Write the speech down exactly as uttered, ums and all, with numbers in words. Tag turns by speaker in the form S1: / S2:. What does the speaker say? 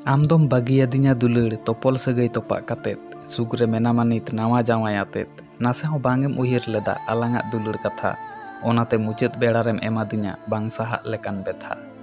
S1: आमदम बागियादिnya दुलड़ तोपल सगई तोपा कातेत सुगरे मेनामा नित नावा जावाय आतेत नासे हो बांगेम उहिर लेदा आलांगा दुलड़ कथा ओनाते मुचाद बेड़ारेम एमादिnya बांग साहा लेकान बेथा।